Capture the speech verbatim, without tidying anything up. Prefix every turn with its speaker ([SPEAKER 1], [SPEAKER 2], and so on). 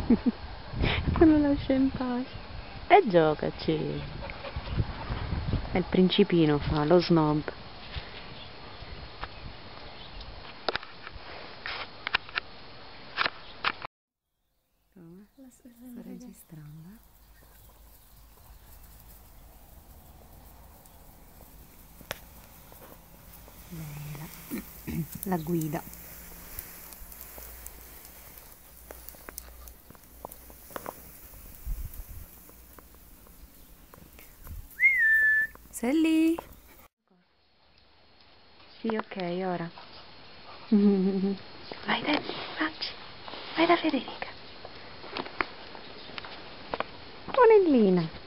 [SPEAKER 1] Non lo lascia in pace. E giocaci. È il principino fa, lo snob. Sto registrando. Lei la, la guida. Sei lì? Sì, ok, ora. Vai da facci. Vai da Federica. Monellina.